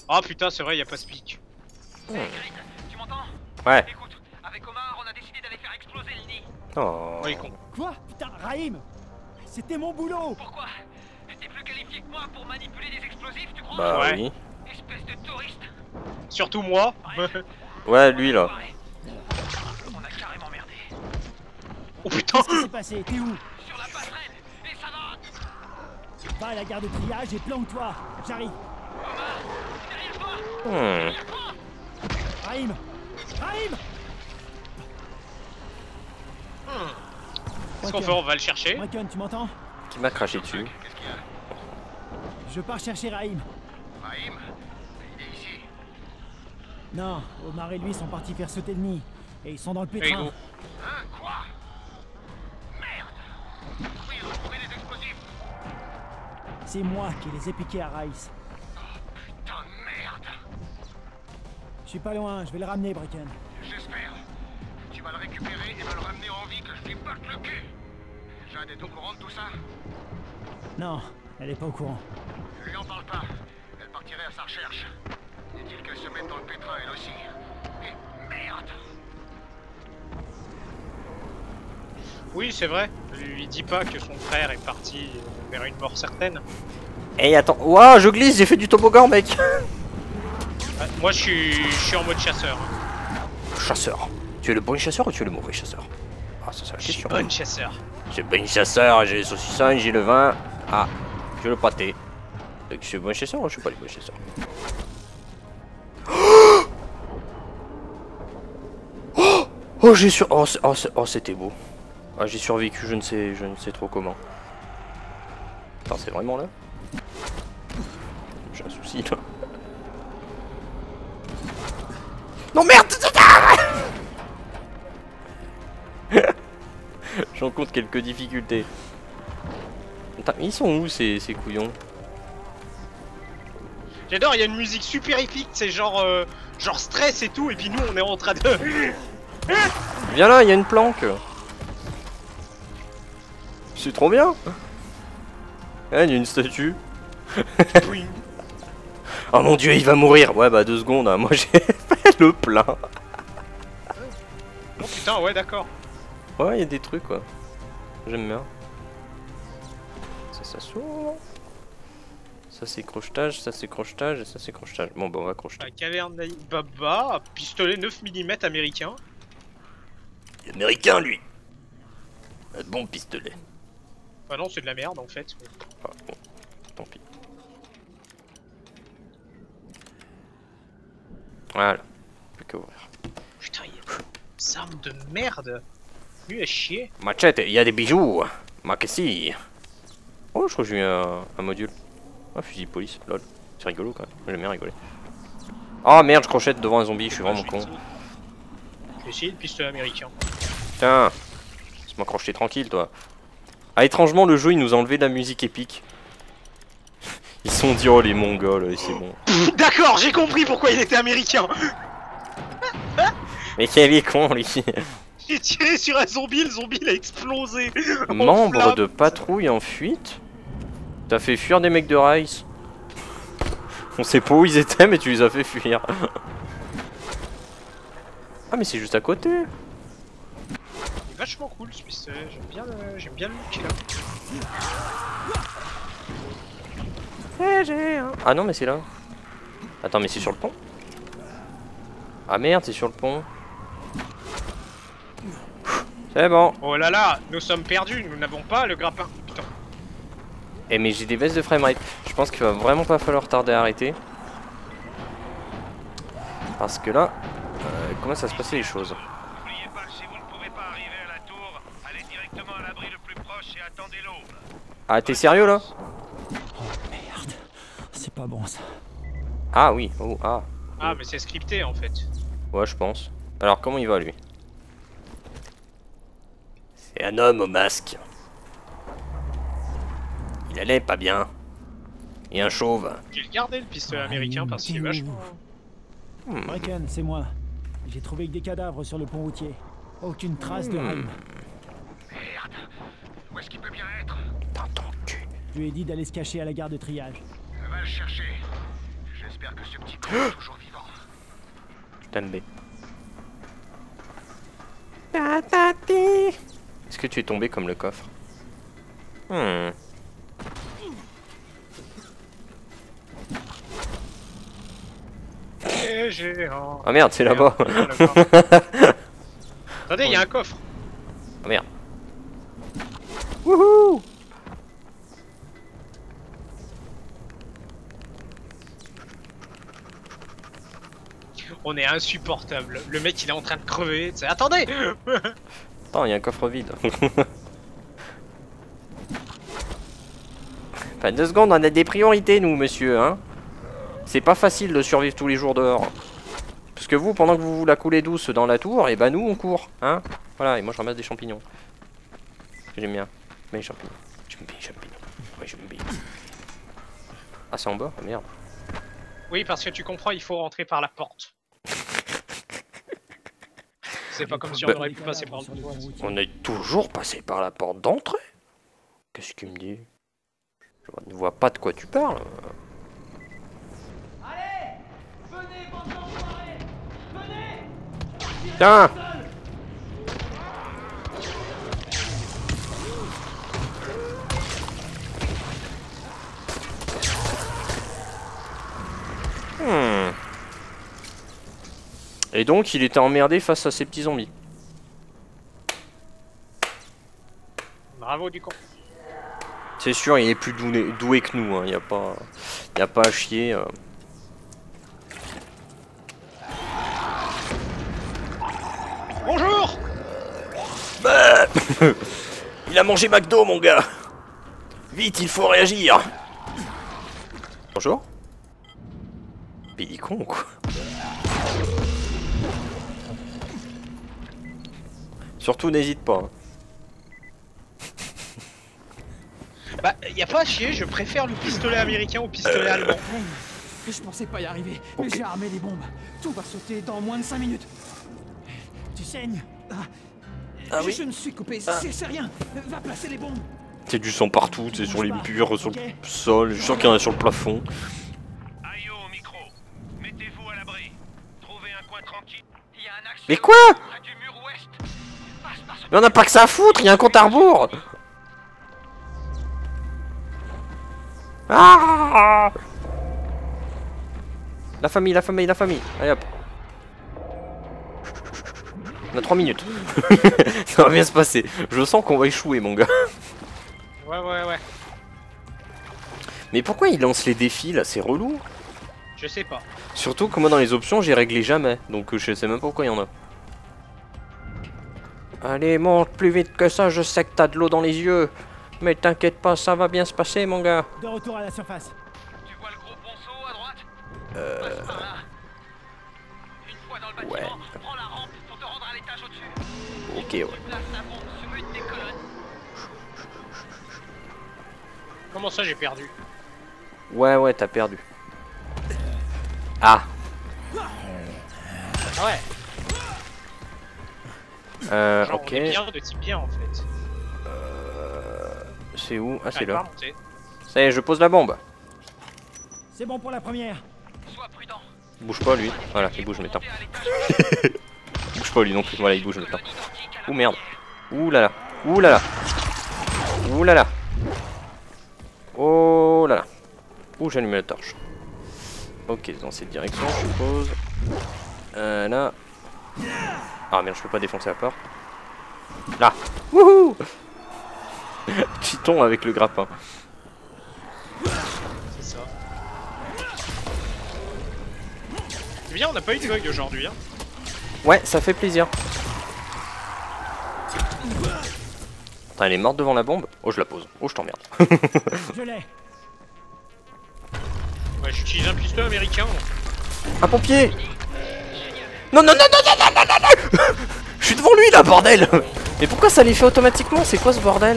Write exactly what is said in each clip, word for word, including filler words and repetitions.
Ah putain, c'est vrai, y a pas Speak. Hmm. Hey, Grid, tu m'entends? Ouais. Écoute, avec Omar, on a décidé d'aller faire exploser le nid. Oh. Oui, con. Quoi? Putain, Raïm! C'était mon boulot! Pourquoi? T'es plus qualifié que moi pour manipuler des explosifs, tu crois? Bah Ouais. oui. Espèce de touriste. Surtout moi. Ouais, lui là. On a carrément merdé. Oh putain. Qu'est-ce qui s'est passé? T'es où? Sur la passerelle, et ça va. Va à la gare de triage et planque-toi! J'arrive! Derrière toi. Hmm. Derrière toi. Raïm! Raïm! Qu'est-ce qu'on fait? On va le chercher. Bracken, tu m'entends? Qui m'a craché dessus? Qu'est-ce qu'il y a? Je pars chercher Raïm. Raïm? Il est ici. Non, Omar et lui sont partis faire sauter le nid. Et ils sont dans le Hey, pétrin. go. Hein? Quoi? Merde. Oui, ils ont trouvé des explosifs. C'est moi qui les ai piqués à Rice. Putain de merde. Je suis pas loin, je vais le ramener, Bracken. J'espère. Tu vas le récupérer et me le ramener en vie que je lui batte le cul. Jade est au courant de tout ça? Non, elle est pas au courant. Lui en parle pas. Elle partirait à sa recherche. Dit-il qu'elle se mette dans le pétrin elle aussi. Et merde. Oui, c'est vrai. Lui dis pas que son frère est parti vers une mort certaine. Hey, attends. Waouh, je glisse, j'ai fait du toboggan, mec. Ah, moi, je suis, je suis en mode chasseur. Chasseur. Tu es le bon chasseur ou tu es le mauvais chasseur? Ah, ça c'est la Je suis question. bon chasseur. J'ai le bon chasseur, j'ai les saucissons, j'ai le vin. Ah, j'ai le pâté. Donc je suis le bon chasseur ou je suis pas le bon chasseur? Oh, oh j'ai sur. Oh, oh, oh c'était beau. Ah, j'ai survécu, je ne sais, je ne sais trop comment. Attends, c'est vraiment là? J'ai un souci là. Non merde! J'en compte quelques difficultés. Attends, ils sont où ces, ces couillons? J'adore, il y a une musique super épique, c'est genre, euh, genre stress et tout, et puis nous on est en train de... Viens là, il y a une planque. C'est trop bien. Ah, il y a une statue. Oh mon dieu, il va mourir. Ouais, bah deux secondes, hein. Moi j'ai fait le plein. Oh putain, ouais d'accord. Ouais, il y a des trucs quoi. J'aime bien. Ça, ça s'ouvre. Ça c'est crochetage, ça c'est crochetage et ça c'est crochetage. Bon, bah on va crocheter. La caverne Baba, pistolet neuf millimètres américain. Il est américain lui. Un bon pistolet. Bah non, c'est de la merde en fait. Ah, bon. Tant pis. Voilà. Plus qu'à ouvrir. Putain, il y a des armes de merde. Lui à chier. Machette, il y a des bijoux. Macassi. Oh, je crois que j'ai eu un, un module. Un fusil de police, lol. C'est rigolo quand même. J'aime bien rigoler. Oh merde, je crochette devant un zombie, je suis vraiment con. J'ai essayé le pistolet américain. Putain, laisse-moi crocheter tranquille toi. Ah, étrangement, le jeu il nous a enlevé de la musique épique. Ils se sont dit, oh les mongols, c'est bon. D'accord, j'ai compris pourquoi il était américain. Mais quel est con lui. J'ai tiré sur un zombie, le zombie il a explosé. en Membre flammes. de patrouille en fuite. T'as fait fuir des mecs de Rice. On sait pas où ils étaient, mais tu les as fait fuir. Ah, mais c'est juste à côté. Il est vachement cool ce pistolet, j'aime bien le, j'aime bien le look qu'il a. Ah non, mais c'est là. Attends, mais c'est sur le pont. Ah merde, c'est sur le pont. C'est bon. Oh là là, nous sommes perdus, nous n'avons pas le grappin. Putain. Eh mais j'ai des baisses de framerate. Je pense qu'il va vraiment pas falloir tarder à arrêter. Parce que là, euh, comment ça se passer les choses? N'oubliez pas que si vous ne pouvez pas arriver à la tour, allez directement à l'abri le plus proche et attendez l'aube. Ah, t'es sérieux là? Merde, c'est pas bon ça. Ah oui, oh ah. Ah mais c'est scripté en fait. Ouais, je pense. Alors comment il va lui? C'est un homme au masque. Il allait pas bien. Et un chauve. J'ai gardé le pistolet américain parce qu'il est vachement... Hmm. Bracken, c'est moi. J'ai trouvé que des cadavres sur le pont routier. Aucune trace de Hmm. Raïm. Merde. Où est-ce qu'il peut bien être? Dans ton cul. Je lui ai dit d'aller se cacher à la gare de triage. Va le chercher. J'espère que ce petit con est toujours vivant. Putain de B. Est-ce que tu es tombé comme le coffre? Hmm. Et géant. Ah merde, c'est là-bas. Attendez, il y a un coffre. Ah merde. Wouhou! On est insupportable. Le mec il est en train de crever. t'sais. Attendez. Attends, il y a un coffre vide. Enfin, deux secondes, on a des priorités, nous, monsieur, hein. C'est pas facile de survivre tous les jours dehors. Parce que vous, pendant que vous vous la coulez douce dans la tour, et bah nous, on court, hein. Voilà, et moi, je ramasse des champignons. J'aime bien. Mais les champignons. J'aime bien les champignons. Ouais, j'aime bien. Ah, c'est en bas? Oh, merde. Oui, parce que tu comprends, il faut rentrer par la porte. C'est pas comme si on Bah, aurait pu passer par le toit. on est toujours passé par la porte d'entrée. Qu'est-ce qu'il me dit? Je ne vois pas de quoi tu parles. Allez, venez, bande d'enfoirés, venez. Tiens! Hmm. Et donc il était emmerdé face à ces petits zombies. Bravo du con. C'est sûr, il est plus doué, doué que nous, hein. Il n'y a pas, il y a pas à chier. euh. Bonjour. Bah il a mangé McDo, mon gars. Vite, il faut réagir. Bonjour. Mais il est con, quoi. Surtout, n'hésite pas. hein. Bah, y a pas à chier, je préfère le pistolet américain au pistolet allemand. Hey, je pensais pas y arriver, mais Ok. j'ai armé les bombes. Tout va sauter dans moins de cinq minutes. Tu saignes. Ah, Ah je, oui je me suis coupé, Ah. c'est c'est rien. Va placer les bombes. C'est du sang partout, c'est sur les murs, sur le Ok. sol, je suis sûr qu'il y en a sur le plafond. Aïe au micro. Mettez-vous à l'abri. Trouvez un coin tranquille. Il y a un accès Mais quoi? près du mur ouest. Passe par ce Mais on n'a pas que ça à foutre, il y a un compte à rebours. Ah! La famille, la famille, la famille. Allez hop. On a trois minutes. Ça va bien se passer. Je sens qu'on va échouer, mon gars. Ouais, ouais, ouais. Mais pourquoi il lance les défis là? C'est relou. Je sais pas. Surtout que moi dans les options j'ai réglé jamais. Donc je sais même pas pourquoi il y en a. Allez, monte plus vite que ça, je sais que t'as de l'eau dans les yeux. Mais t'inquiète pas, ça va bien se passer, mon gars. De retour à la surface. Tu vois le gros ponceau à droite? Euh... Passe par là. Une fois dans le bâtiment, Ouais. prends la rampe pour te rendre à l'étage au-dessus. Ok, ouais. Tu places la bombe sur une des colonnes. Comment ça j'ai perdu? Ouais, ouais, t'as perdu. Ah. Ah ouais. Euh, Genre ok. on est bien de type bien en fait. C'est où? Ah, c'est Allez, là. va remonter. Ça y est, je pose la bombe. C'est bon pour la première. Sois prudent. Bouge pas, lui. Voilà, il bouge maintenant. Montez à l'étage Bouge pas, lui non plus. Voilà, il bouge maintenant. colonne identique à la Ouh, merde. première. Ouh là là. Ouh là là. Ouh là là. Oh là là. Ouh, j'ai allumé la torche. Ok, dans cette direction, je suppose. Euh, là. Ah merde, je peux pas défoncer la porte. Là. Wouhou. Chiton avec le grappin. C'est ça. C'est bien, on n'a pas eu de bug aujourd'hui. Hein. Ouais, ça fait plaisir. Attends, elle est morte devant la bombe. Oh, je la pose. Oh, je t'emmerde. Je l'ai. Ouais, j'utilise un pistolet américain. Un pompier. Non, non, non, non, non, non, non, non, non. Je suis devant lui, là, bordel. Mais pourquoi ça les fait automatiquement? C'est quoi ce bordel?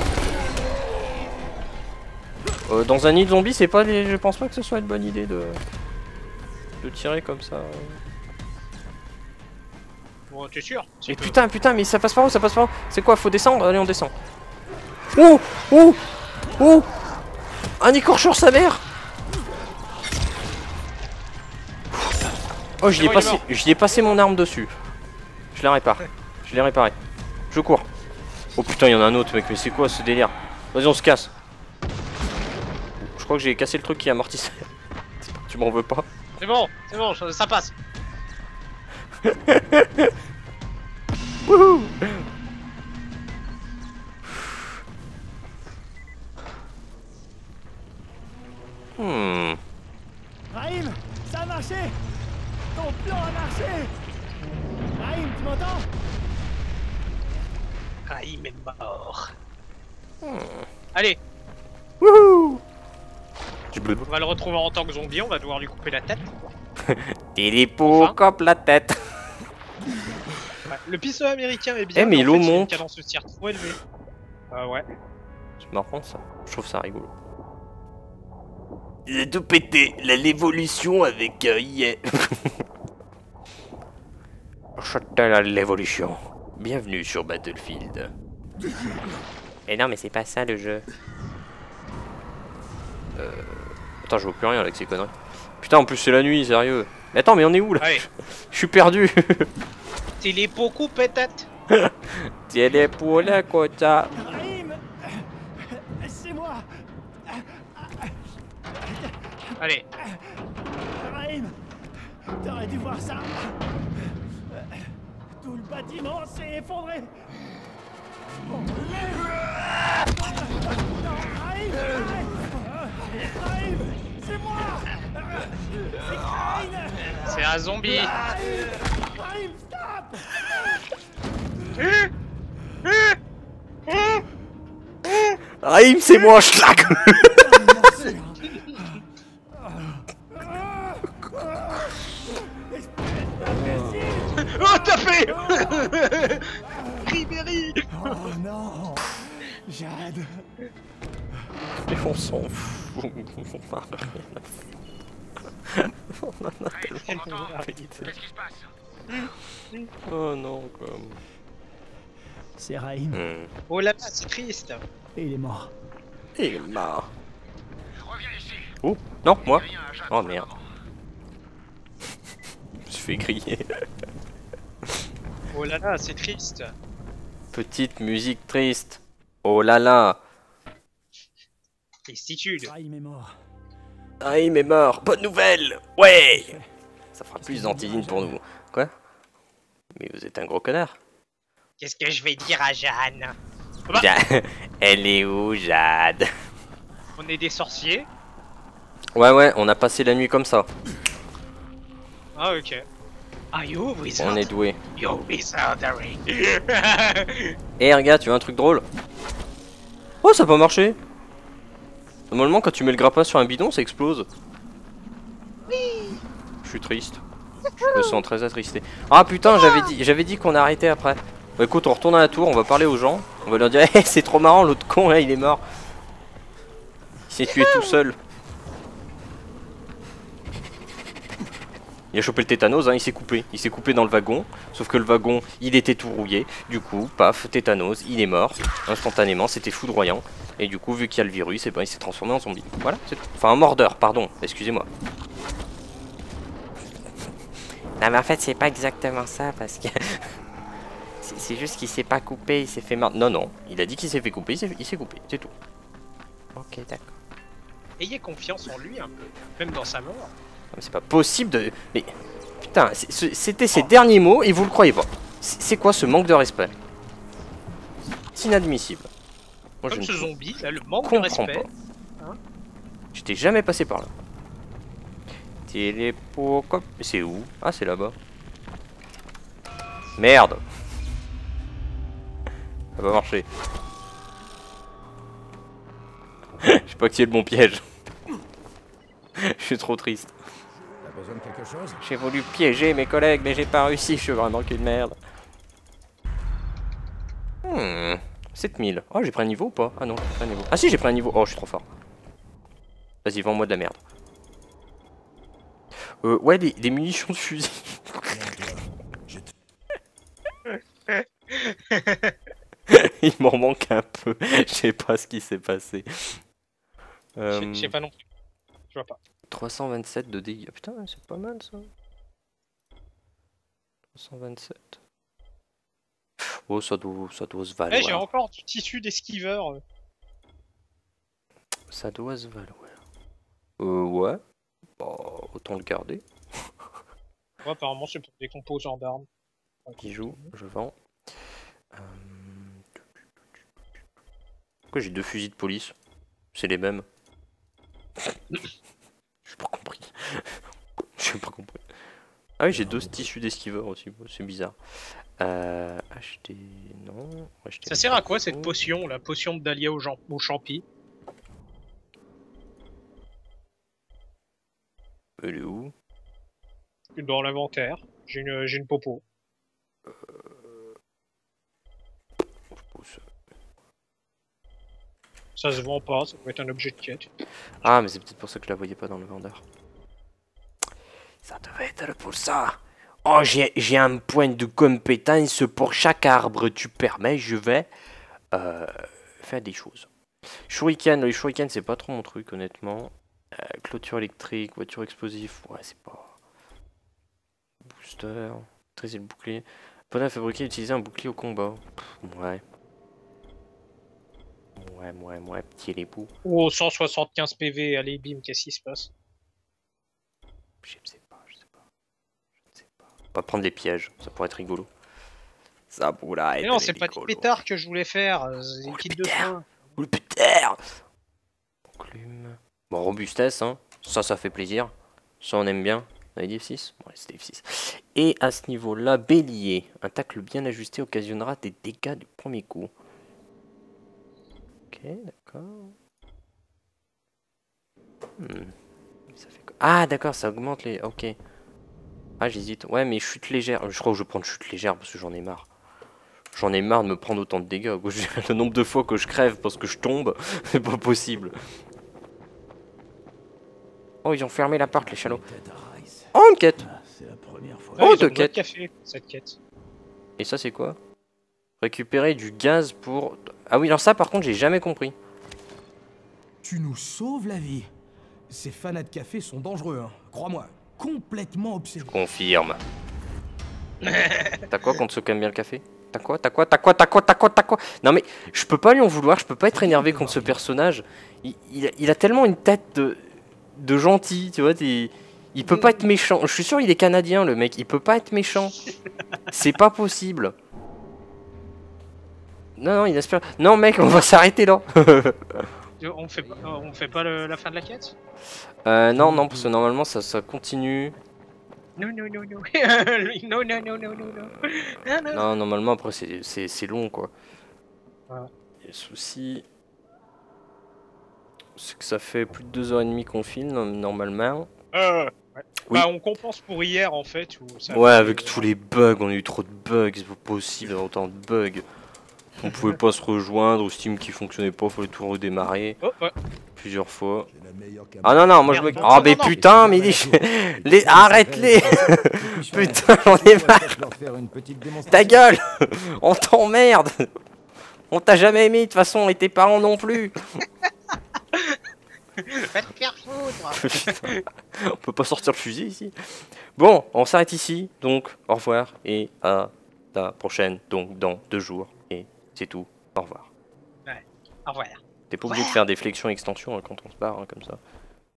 euh, Dans un nid de zombies, c'est pas les... Je pense pas que ce soit une bonne idée de... De tirer comme ça. Bon, t'es sûr? C'est Et que- putain, putain, mais ça passe par où? Ça passe par où? C'est quoi? Faut descendre? Allez, on descend. Oh! Oh! Oh! Un écorcheur sa mère! Oh, j'y ai, bon, il est passé... mort. j'y ai passé mon arme dessus. Je la répare. Je l'ai réparé. Je cours. Oh putain, il y en a un autre, mec. Mais c'est quoi ce délire? Vas-y, on se casse. Je crois que j'ai cassé le truc qui amortissait. Tu m'en veux pas? C'est bon, c'est bon, ça passe. Wouhou. Hmm. Raïm, ça a marché. Ton plan a marché. Raïm, tu m'entends? Raïm est mort. Hmm. Allez, Wouhou. on va le retrouver en tant que zombie, on va devoir lui couper la tête. Télépo, Enfin. coupe la tête. Ouais, le pistolet américain est bien. Eh, mais en l'eau fait, il a une monte. cadence de tir trop élevée. Ah ouais. C'est marrant ça. Je trouve ça rigolo. Il a tout pété. L'évolution avec euh, yeah. Châtel à l'évolution. Bienvenue sur Battlefield. Et non, mais c'est pas ça le jeu. Euh... Attends, je vois plus rien avec ces conneries. Putain, en plus c'est la nuit, sérieux. Mais attends, mais on est où là? Allez. Je suis perdu. Télépoco peut-être. Télépo la quota. Raïm, c'est moi. Allez. Raïm, t'aurais dû voir ça. Tout le bâtiment s'est effondré. Oh. Non, Raïm, Raïm, Raïm, c'est moi. C'est Raïm. C'est un zombie. Raïm, stop. Raïm, c'est moi, schlag. Oh, tapé. Ribéry. Oh non, Jade. Mais on s'en fout. On en a tellement marre. Qu'est-ce qui se passe? Oh non, comme. C'est Raïm Hmm. Oh là là, c'est triste. et il est mort. Il est marre. Reviens ici. Oh, non, moi. Rien à Jade Oh pour le merde. moment. Je me suis fait griller. Oh là là, c'est triste. Petite musique triste. Oh là là. Tristitude. Raïm est mort. Raïm est mort. Bonne nouvelle. Ouais. Ça fera plus d'antiline pour nous. Quoi? Mais vous êtes un gros connard. Qu'est-ce que je vais dire à Jeanne? Bah. Ja- Elle est où, Jade? On est des sorciers. Ouais, ouais, on a passé la nuit comme ça. Ah ok. Are you wizard? On est doué. Yo wizardry. Eh, regarde, tu veux un truc drôle? Oh, ça a pas marché. Normalement, quand tu mets le grappin sur un bidon, ça explose. Je suis triste. Je me sens très attristé. Ah putain, j'avais dit, j'avais dit qu'on arrêtait après. Bah écoute, on retourne à la tour, on va parler aux gens. On va leur dire, hey, c'est trop marrant, l'autre con là, il est mort. Il s'est tué tout seul. Il a chopé le tétanos, hein, il s'est coupé. Il s'est coupé dans le wagon. Sauf que le wagon, il était tout rouillé. Du coup, paf, tétanos, il est mort. Instantanément, c'était foudroyant. Et du coup, vu qu'il y a le virus, et ben, il s'est transformé en zombie. Voilà, c'est tout. Enfin, un mordeur, pardon, excusez-moi. Non mais en fait c'est pas exactement ça parce que c'est juste qu'il s'est pas coupé, il s'est fait mordre. Non non, il a dit qu'il s'est fait couper, il s'est coupé, c'est tout. Ok d'accord. Ayez confiance en lui un peu, même dans sa mort. C'est pas possible de... Mais putain, c'était ses derniers mots et vous le croyez pas. C'est quoi ce manque de respect? C'est inadmissible. Moi, Comme je ce ne zombie, là, le manque de comprends respect. pas. Hein. J'étais jamais passé par là. Télépo... C'est où? Ah c'est là-bas. Merde. Ça va marcher. Je sais pas qui est le bon piège. Je suis trop triste. T'as besoin de quelque chose? J'ai voulu piéger mes collègues mais j'ai pas réussi, je suis vraiment qu'une merde. Hmm, sept mille. Oh j'ai pris un niveau ou pas? Ah non, j'ai pris un niveau. Ah si j'ai pris un niveau. Oh je suis trop fort. Vas-y vends-moi de la merde. Euh, ouais des, des munitions de fusil. Il m'en manque un peu. Je sais pas ce qui s'est passé. Euh, Je sais pas non plus. Je vois pas. trois cent vingt-sept de dégâts. Putain, c'est pas mal ça. trois cent vingt-sept. Oh, ça doit, ça doit se Eh, valoir. j'ai encore du tissu d'esquiveur. euh. Ça doit se valoir. Euh, ouais. Bah, autant le garder. Ouais, apparemment, c'est pour des composants d'armes. Qui joue, je vends. Euh... Pourquoi j'ai deux fusils de police? C'est les mêmes. J'ai pas compris. J'ai pas compris. Ah oui, j'ai deux tissus d'esquiveur aussi. C'est bizarre. Euh, acheter. Non. Acheter Ça sert à quoi cette potion, la potion de Dahlia au, jam- au champi? Elle est où? Dans l'inventaire. J'ai une, j'ai une popo. Ça se vend pas, ça peut être un objet de quête. Ah, mais c'est peut-être pour ça que je la voyais pas dans le vendeur. Ça devait être pour ça. Oh, j'ai j'ai un point de compétence pour chaque arbre. Tu permets, je vais euh, faire des choses. Shuriken, le shuriken, c'est pas trop mon truc, honnêtement. Euh, clôture électrique, voiture explosive, ouais, c'est pas. Booster, maîtriser le bouclier. Pendant fabriquer et utiliser un bouclier au combat. Pff, ouais. Ouais, ouais, ouais, petit les bouts. Oh, cent soixante-quinze P V, allez, bim, qu'est-ce qui se passe? Je sais pas, je sais pas. Je ne sais pas. On va prendre les pièges, ça pourrait être rigolo. Ça pourrait être Mais non, c'est pas du rigolo. pétard que je voulais faire, euh, c'est Oh, des le kits de pétard. soin. Ou le pétard. Enclume. Bon, robustesse, hein. Ça, ça fait plaisir. Ça, on aime bien. On avait dit F six? Ouais, c'était F six. Et à ce niveau-là, bélier. Un tacle bien ajusté occasionnera des dégâts du premier coup. Ok, d'accord. Hmm. Ça fait quoi? Ah, d'accord, ça augmente les... Ok. Ah, j'hésite. Ouais, mais chute légère. Je crois que je vais prendre chute légère parce que j'en ai marre. J'en ai marre de me prendre autant de dégâts. Le nombre de fois que je crève parce que je tombe, c'est pas possible. Oh, ils ont fermé la porte, les chalots. Oh, une quête. C'est la première fois. Ah, Oh, ils ont deux besoin de quêtes. café, cette quête. Et ça, c'est quoi? Récupérer du gaz pour... Ah oui, alors ça, par contre, j'ai jamais compris. Tu nous sauves la vie. Ces fanats de café sont dangereux, hein. Crois-moi, complètement obsédés. Confirme. T'as quoi contre ceux qui aiment bien le café? T'as quoi? T'as quoi? T'as quoi? T'as quoi? T'as quoi? T'as quoi? Non mais, je peux pas lui en vouloir, je peux pas être énervé contre ce personnage. Il, il, a, il a tellement une tête de, de gentil, tu vois. t'es- Il peut pas être méchant. Je suis sûr il est canadien, le mec. Il peut pas être méchant. C'est pas possible. Non, non, il espère... Non mec, on va s'arrêter là. On fait pas, on fait pas le- la fin de la quête? euh, non, non, parce que normalement ça, ça continue. Non, non, non, non. non, non, non, non, non, non. Non, non. Non, normalement après c'est- c'est c'est long quoi. Ouais. Et le souci, c'est que ça fait plus de deux heures et demie qu'on filme normalement. Euh, ouais. Oui. Bah, on compense pour hier en fait. Où ça Ouais, fait- avec tous les bugs, on a eu trop de bugs, c'est pas possible d'avoir autant de bugs. On pouvait pas se rejoindre, ou Steam qui fonctionnait pas, fallait tout redémarrer Oh, ouais. plusieurs fois. J'ai la meilleure Ah non, non, moi je me. Merde, Oh, non, mais non, non. putain, mais les. les... Arrête-les. Putain, j'en ai marre. leur faire une petite Ta démonstration. gueule. On t'emmerde. On t'a jamais aimé, de toute façon, et tes parents non plus. Va te faire foutre. Putain, on peut pas sortir le fusil ici. Bon, on s'arrête ici, donc au revoir et à la prochaine, donc dans deux jours. Et c'est tout, au revoir. Au revoir. T'es pas obligé de faire des flexions extensions hein, quand on se barre hein, comme ça.